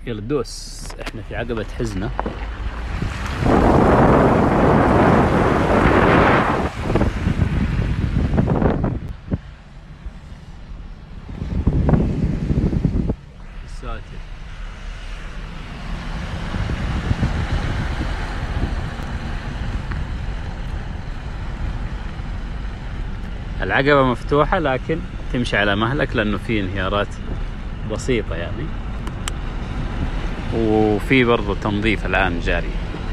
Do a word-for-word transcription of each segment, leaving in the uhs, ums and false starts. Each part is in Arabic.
يلا دوس. احنا في عقبة حزنة. الساتر. العقبة مفتوحة لكن تمشي على مهلك لأنه في انهيارات بسيطة يعني، وفي برضو تنظيف الآن جاري.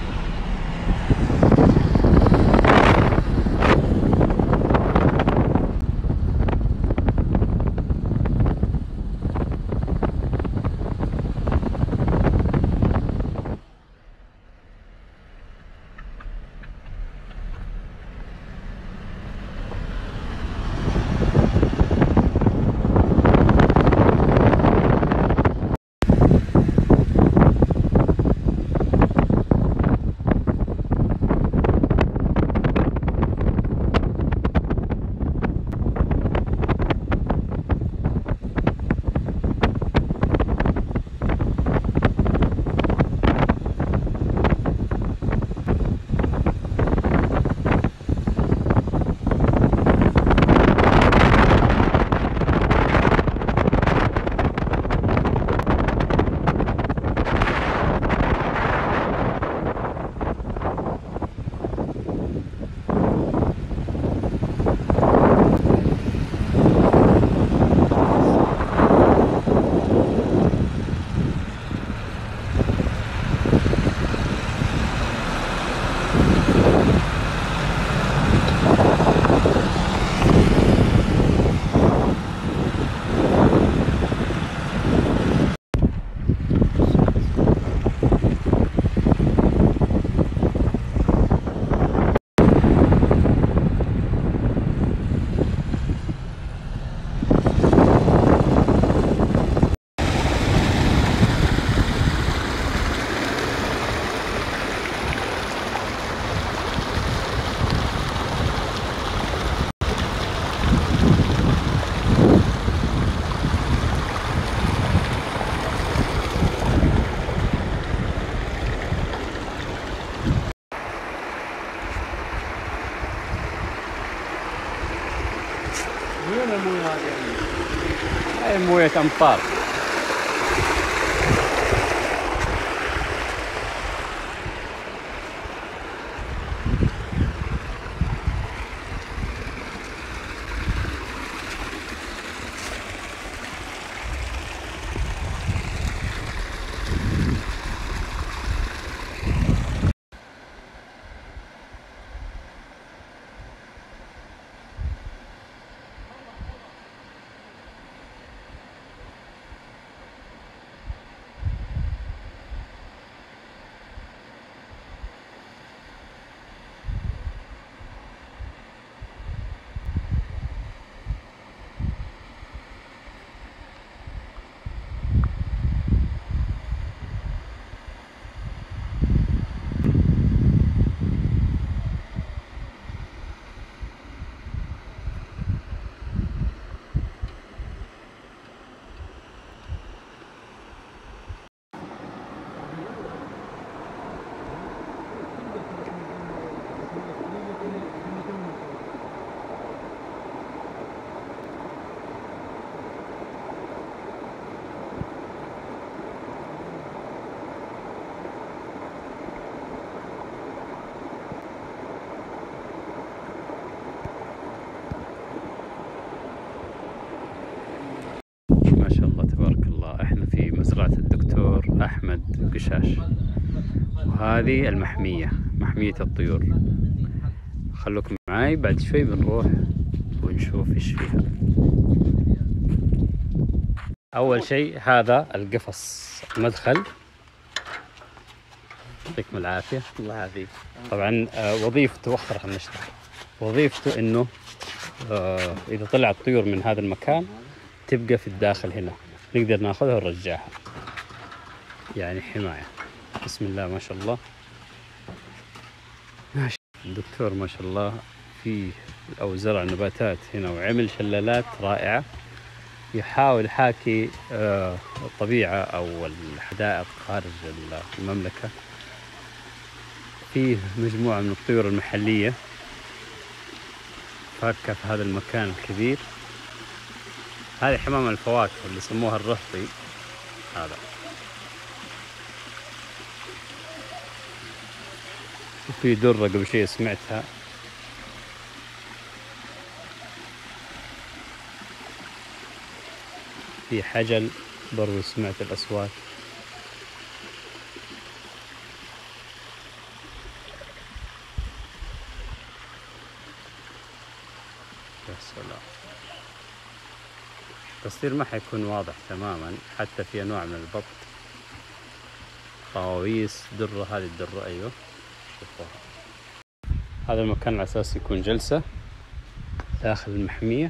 وين المويه هذه؟ هاي موية أمطار. ما شاء الله تبارك الله. احنا في مزرعة الدكتور أحمد قشاش، وهذه المحمية، محمية الطيور. خلوكم معاي بعد شوي بنروح ونشوف ايش فيها. اول شيء هذا القفص المدخل، يعطيكم العافية. الله يعافيك. طبعا وظيفته، وخر خلينا نشرح. وظيفته انه آه اذا طلع الطيور من هذا المكان تبقى في الداخل هنا، نقدر ناخذها ونرجعها، يعني حماية. بسم الله ما شاء الله. ماشي. الدكتور ما شاء الله في أو زرع نباتات هنا وعمل شلالات رائعة، يحاول يحاكي آه، الطبيعة أو الحدائق خارج المملكة. فيه مجموعة من الطيور المحلية فاكهة في هذا المكان الكبير. هذه حمام الفواكه اللي يسموها الرهطي. هذا وفي درة قبل شيء سمعتها. في حجل برضو سمعت الأصوات. يا سلام، التصوير ما حيكون واضح تماما، حتى في أنواع من البط، طواويس، درة. هذه الدرة أيوه شوفوها. هذا المكان على أساس يكون جلسة داخل المحمية.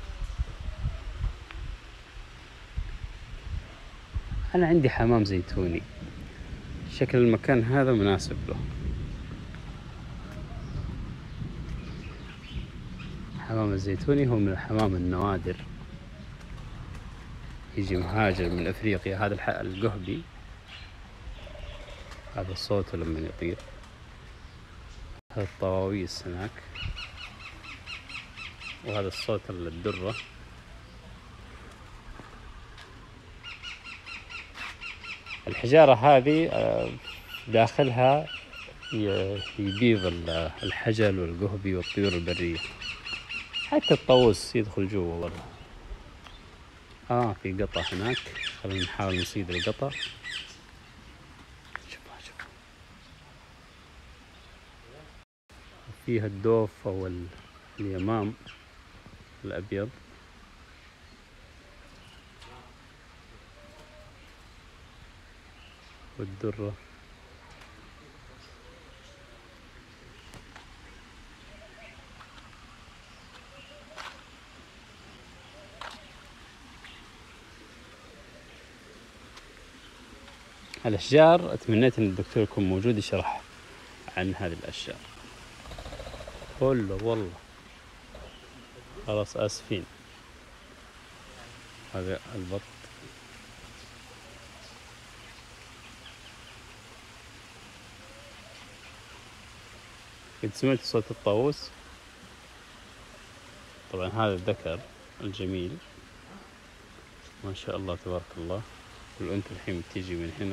أنا عندي حمام زيتوني، شكل المكان هذا مناسب له. حمام الزيتوني هو من الحمام النوادر، يجي مهاجر من أفريقيا. هذا القهبي، هذا صوته لما يطير. هذا الطواويس هناك، وهذا الصوت الدرة. الحجارة هذه داخلها يبيض الحجل والقهبي والطيور البرية، حتى الطاووس يدخل جوا والله. اه في قطة هناك، خلينا نحاول نصيد القطة. شوفها شوفها، فيها الدوف او اليمام الابيض. والدرة. الأشجار أتمنيت أن الدكتور يكون موجود يشرح عن هذه الأشجار. والله والله خلاص آسفين. هذا البط. قد سمعت صوت الطاووس. طبعا هذا الذكر الجميل ما شاء الله تبارك الله، والأنثى الحين بتيجي من هنا.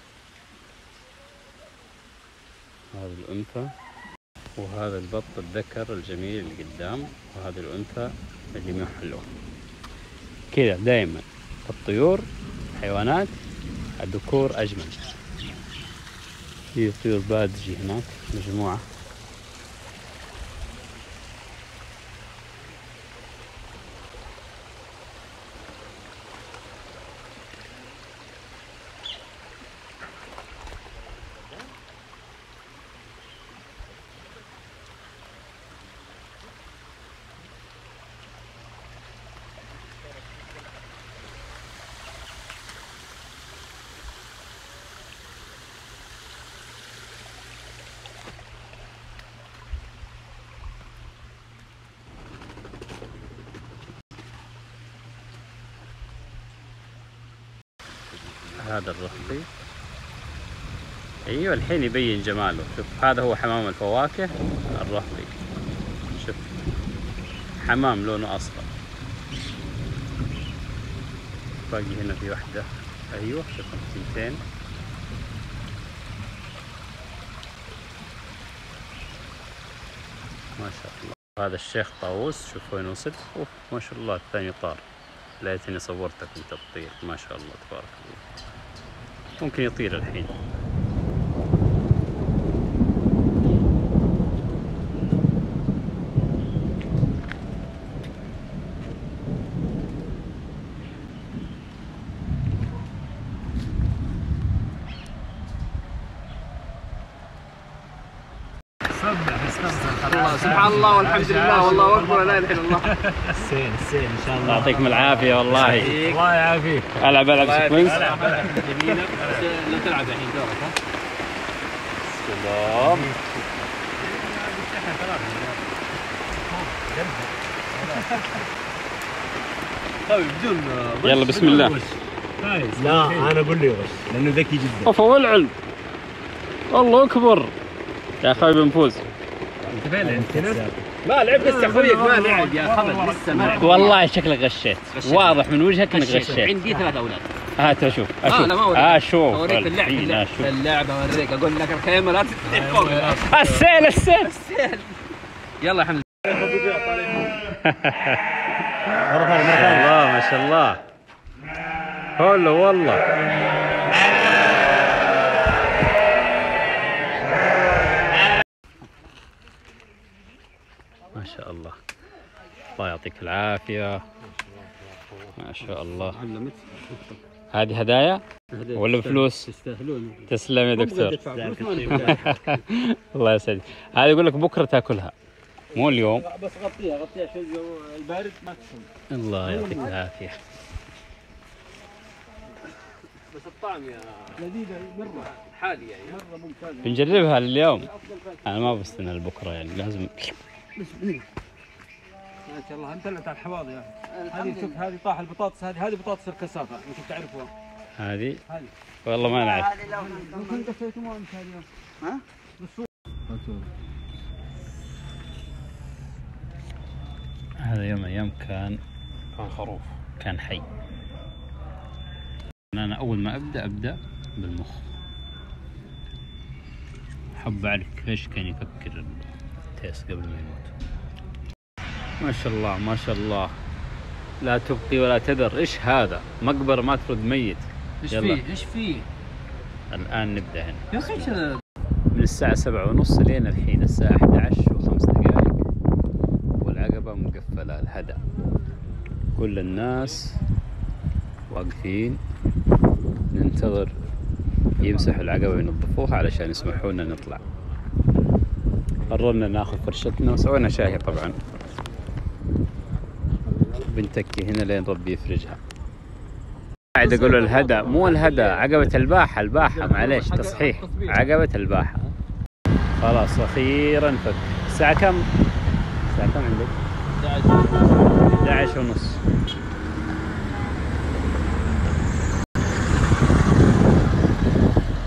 هذا الأنثى، وهذا البط الذكر الجميل اللي قدام، وهذا الأنثى اللي ما حلوه. كذا دائما الطيور حيوانات الذكور أجمل. في طيور بادجي هناك مجموعة. هذا الرهطي. ايوه الحين يبين جماله. شوف هذا هو حمام الفواكه الرهطي. شوف حمام لونه اصفر. باقي هنا في واحدة. ايوه شوف الثنتين. ما شاء الله. هذا الشيخ طاووس، شوف وين وصل. اوف ما شاء الله الثاني طار. ليتني صورتك وانت تطير. ما شاء الله تبارك الله. ممكن يطير الحين. سبحان الله والحمد لله والله اكبر لا اله الا الله. السين السين ان شاء الله. يعطيكم العافية والله. الله يعافيك. العب العب سكوينس. جميلة. لا تلعب الحين دورك ها. سلام. طيب بدون يلا بسم الله. فايز. لا انا اقول لي غش لانه ذكي جدا. اوف والعلم. الله اكبر. يا اخوي بنفوز. انت فين انت؟ ما لعب لسه اخويك ما لعب يا خالد لسه ما لعب. والله شكلك غشيت. واضح من وجهك انك غشيت. عندي ثلاث اولاد. هات اشوف اشوف. لا ما اوريك. اه شوف. اوريك اللعبه اللعبه اوريك اقول لك الخيمه لا تفتح فوق. السيل السيل السيل. يلا يا حمد. الله ما شاء الله. هلا والله. ما شاء الله. الله يعطيك العافية. ما شاء الله. هذه هدايا ولا بفلوس؟ تستاهلون. تسلم يا دكتور. الله يسعدك. هذه يقول لك بكرة تاكلها مو اليوم. بس غطيها غطيها شوي البارد ما تسمع. الله يعطيك العافية. بس الطعم يا لذيذة مرة حالي يعني مرة ممتازة. بنجربها لليوم. أنا ما بستنى لبكرة يعني لازم. ما شاء الله انت طلعت على الحواض يا اخي. هذه شوف هذه طاح البطاطس هذه هذه بطاطس الكثافة انتم تعرفوها. هذه هذه والله ما نعرف. ممكن قفيتوها انت اليوم. ها؟ هذا يوم أيام كان كان خروف كان حي. أنا أول ما أبدأ أبدأ بالمخ. حب أعرف كيف كان يفكر التيس قبل ما يموت. ما شاء الله ما شاء الله. لا تبقي ولا تذر. إيش هذا؟ مقبرة ما ترد ميت. ايش فيه؟ ايش فيه؟ الآن نبدأ هنا. يا اخي ايش من الساعة سبعة ونص لين الحين الساعة أحد عشر وخمس دقائق والعقبة مقفلة الهدى. كل الناس واقفين ننتظر يمسحوا العقبة وينظفوها علشان يسمحوا لنا نطلع. قررنا ناخذ فرشتنا وسوينا شاهي طبعا. بنتكي هنا لين ربي يفرجها. قاعد اقول الهدى مو الهدى عقبة الباحة. الباحة معليش تصحيح عقبة الباحة. خلاص اخيرا فك. الساعة كم؟ الساعة كم عندك؟ احد عشر ونص.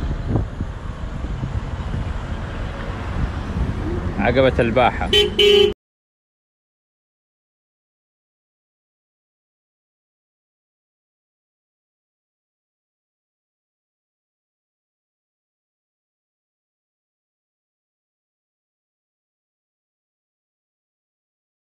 عقبة الباحة.